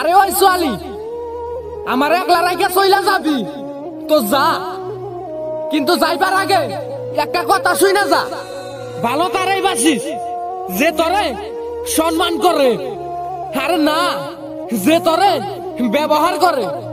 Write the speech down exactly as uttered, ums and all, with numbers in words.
আরে ওই সোয়ালি, আমার একলা রাইখা চইলা যাবি তো যা, কিন্তু যাইবার আগে একটা কথা শুই না যা। ভালো তারাই বাসিস যে তোরে সম্মান করে, আরে না যে তোরে ব্যবহার করে।